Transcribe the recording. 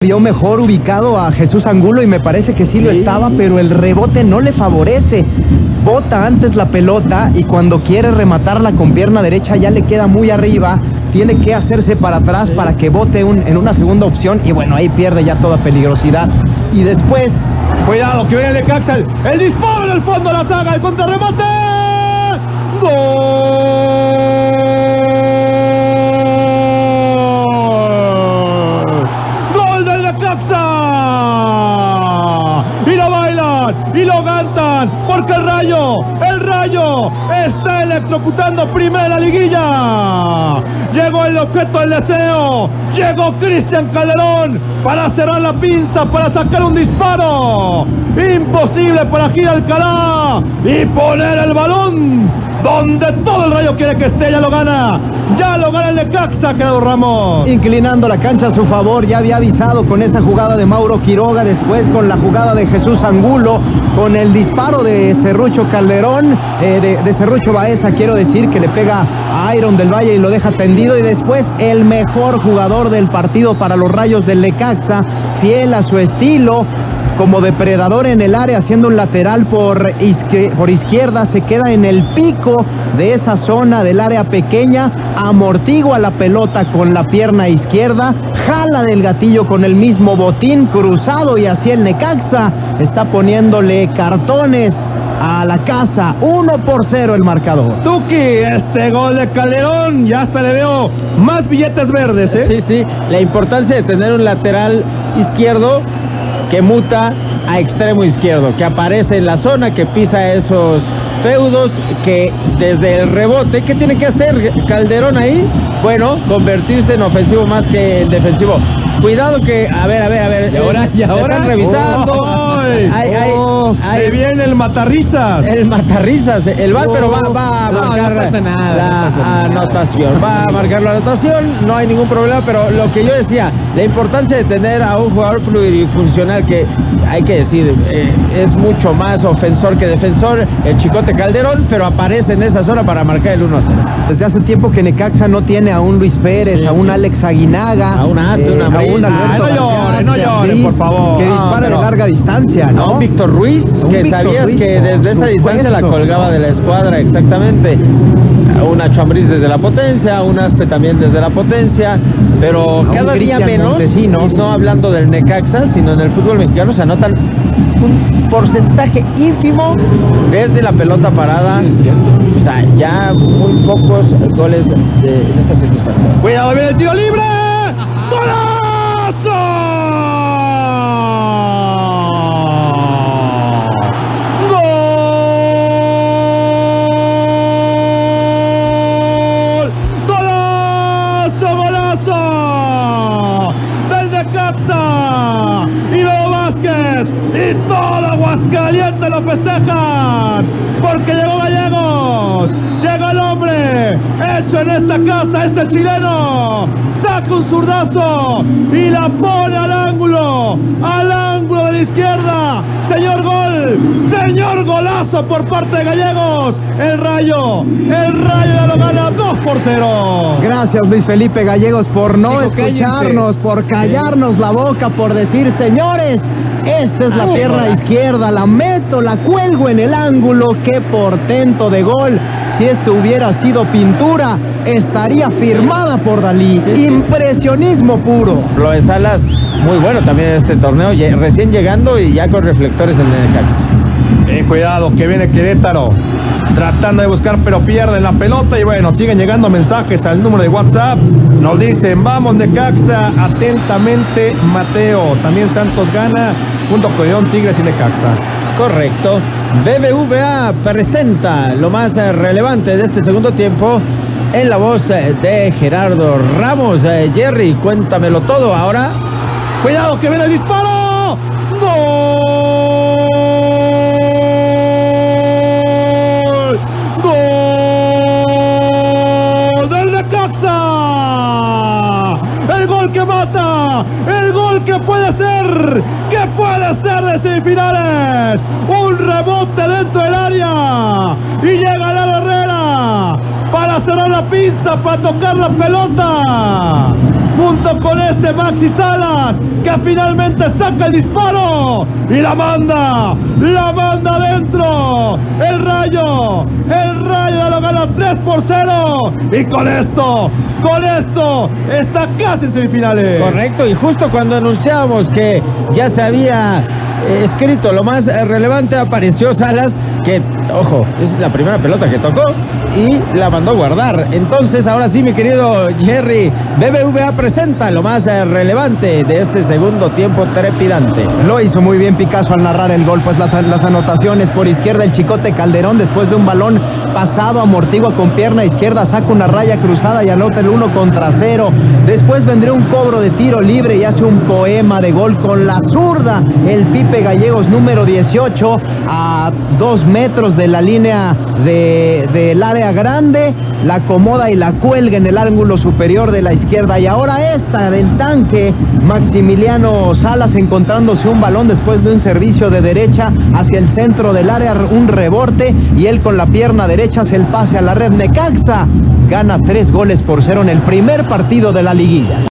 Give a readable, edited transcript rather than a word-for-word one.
Vio mejor ubicado a Jesús Angulo y me parece que sí lo estaba, pero el rebote no le favorece. Bota antes la pelota y cuando quiere rematarla con pierna derecha ya le queda muy arriba. Tiene que hacerse para atrás para que bote en una segunda opción y bueno, ahí pierde ya toda peligrosidad. Y después... Cuidado, que viene el Necaxa, el disparo en el fondo de la saga, el contrarremate. ¡Gol! Y lo bailan y lo cantan porque el Rayo está electrocutando primera liguilla. Llegó el objeto del deseo, llegó Cristian Calderón para cerrar la pinza, para sacar un disparo imposible para Gil Alcalá y poner el balón donde todo el Rayo quiere que esté. Ya lo gana el Necaxa, Gerardo Ramos. Inclinando la cancha a su favor, ya había avisado con esa jugada de Mauro Quiroga, después con la jugada de Jesús Angulo, con el disparo de Serrucho Calderón, de Serrucho Baeza, quiero decir, que le pega a Iron del Valle y lo deja tendido, y después el mejor jugador del partido para los Rayos del Necaxa, fiel a su estilo, como depredador en el área, haciendo un lateral por izquierda, se queda en el pico de esa zona del área pequeña, amortigua la pelota con la pierna izquierda, jala del gatillo con el mismo botín cruzado y así el Necaxa está poniéndole cartones a la casa. 1-0 el marcador. Tuki, este gol de Calderón, ya hasta le veo más billetes verdes, ¿eh? Sí, la importancia de tener un lateral izquierdo que muta a extremo izquierdo, que aparece en la zona, que pisa esos feudos, que desde el rebote, ¿qué tiene que hacer Calderón ahí? Bueno, convertirse en ofensivo más que en defensivo. Cuidado que, a ver, y ahora están revisando. Se viene el matarrisas. El matarrisas, el VAR, pero va a marcar la anotación. Va a marcar la anotación, no hay ningún problema, pero lo que yo decía, la importancia de tener a un jugador plurifuncional que, hay que decir, es mucho más ofensor que defensor, el Chicote Calderón, pero aparece en esa zona para marcar el 1-0. Desde hace tiempo que Necaxa no tiene a un Luis Pérez, a un Alex Aguinaga, a un Aspe, una a un Alberto no lloren, por favor. Que dispara de larga distancia, ¿no? A un Víctor Ruiz, que sabías que desde esa distancia la colgaba de la escuadra, exactamente. Un Nacho Ambriz desde la potencia, un Aspe también desde la potencia, pero cada día menos, no hablando del Necaxa, sino en el fútbol mexicano se anotan un porcentaje ínfimo desde la pelota parada. O sea, ya muy pocos goles en esta circunstancia. Cuidado, viene el tiro libre. ¡Golazo! Y todo Aguascalientes lo festejan porque llegó Gallegos, llegó el hombre hecho en esta casa, este chileno saca un zurdazo y la pone al ángulo de la izquierda. Señor golazo por parte de Gallegos. El Rayo ya lo gana 2-0. Gracias, Luis Felipe Gallegos, por no escucharnos, por callarnos la boca, por decir, señores, esta es la pierna izquierda, la meto, la cuelgo en el ángulo. Qué portento de gol. Si esto hubiera sido pintura, estaría firmada por Dalí. Impresionismo puro. Lo de Salas, muy bueno también este torneo, recién llegando y ya con reflectores en el Necaxa. Cuidado, que viene Querétaro tratando de buscar, pero pierden la pelota. Y bueno, siguen llegando mensajes al número de WhatsApp. Nos dicen, vamos Necaxa, atentamente Mateo. También Santos gana junto con León, Tigres y Necaxa. Correcto. BBVA presenta lo más relevante de este segundo tiempo en la voz de Gerardo Ramos. Jerry, cuéntamelo todo ahora. Cuidado, que viene el disparo. ¡Gol! ¡Del Necaxa! El gol que mata, el gol que puede ser de semifinales. Un rebote dentro del área y llega Lalo Herrera para cerrar la pinza, para tocar la pelota. Junto con este Maxi Salas, que finalmente saca el disparo y la manda adentro. El Rayo lo gana 3-0 y con esto está casi en semifinales. Correcto, y justo cuando anunciábamos que ya se había escrito lo más relevante, apareció Salas, que, ojo, es la primera pelota que tocó y la mandó a guardar. Entonces, ahora sí, mi querido Jerry, BBVA presenta lo más relevante de este segundo tiempo trepidante. Lo hizo muy bien Picasso al narrar el gol, pues las anotaciones por izquierda, el Chicote Calderón, después de un balón pasado, amortigua con pierna izquierda, saca una raya cruzada y anota el 1-0. Después vendría un cobro de tiro libre y hace un poema de gol con la zurda, el Pipe Gallegos, número 18, a 2 metros de la línea del área grande, la acomoda y la cuelga en el ángulo superior de la izquierda. Y ahora esta del tanque, Maximiliano Salas, encontrándose un balón después de un servicio de derecha hacia el centro del área, un rebote, y él con la pierna derecha hace el pase a la red. Necaxa gana 3-0 en el primer partido de la liguilla.